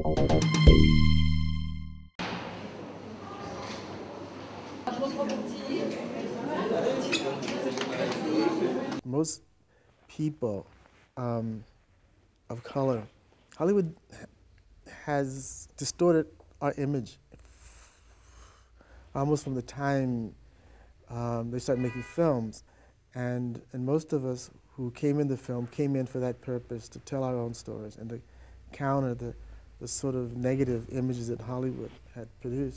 Most people of color, Hollywood has distorted our image almost from the time they started making films. And most of us who came into film came in for that purpose, to tell our own stories and to counter the sort of negative images that Hollywood had produced.